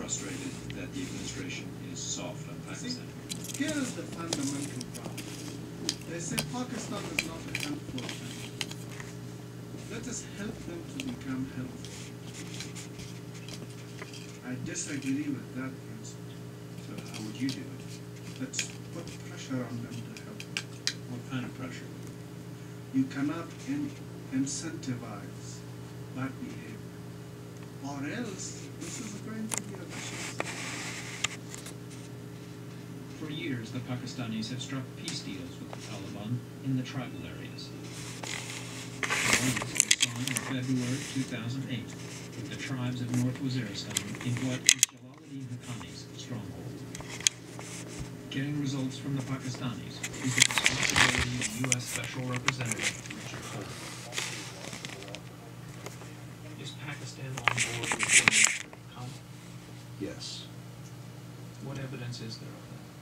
frustrated that the administration is soft on Pakistan. Here is the fundamental problem. They say Pakistan is not a helpful country. Let us help them to become helpful. I disagree with that principle. So how would you do it? Let's put pressure on them to help. What kind of pressure? You cannot incentivize bad behavior, or else this is going to be a vicious. For years, the Pakistanis have struck peace deals with the Taliban in the tribal areas. The latest was signed in February 2008 with the tribes of North Waziristan in what is Jalaluddin Haqqani's stronghold. Getting results from the Pakistanis is the responsibility of U.S. Special Representative Richard Holbrooke. Is Pakistan on board with the come? Yes. What evidence is there of that?